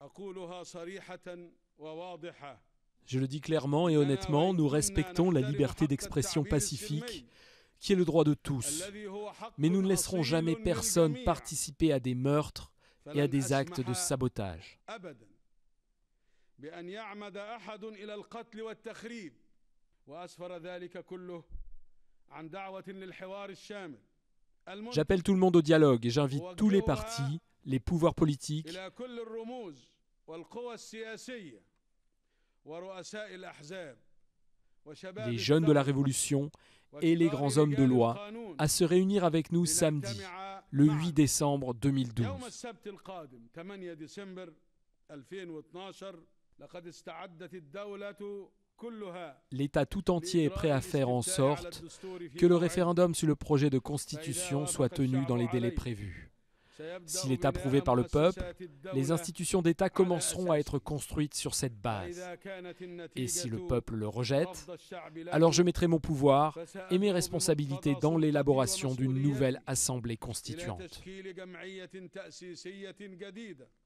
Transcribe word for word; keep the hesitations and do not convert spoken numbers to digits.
Je le dis clairement et honnêtement, nous respectons la liberté d'expression pacifique, qui est le droit de tous. Mais nous ne laisserons jamais personne participer à des meurtres et à des actes de sabotage. J'appelle tout le monde au dialogue et j'invite tous les partis, les pouvoirs politiques, les jeunes de la Révolution et les grands hommes de loi à se réunir avec nous samedi, le huit décembre deux mille douze. L'État tout entier est prêt à faire en sorte que le référendum sur le projet de constitution soit tenu dans les délais prévus. S'il est approuvé par le peuple, les institutions d'État commenceront à être construites sur cette base. Et si le peuple le rejette, alors je mettrai mon pouvoir et mes responsabilités dans l'élaboration d'une nouvelle assemblée constituante.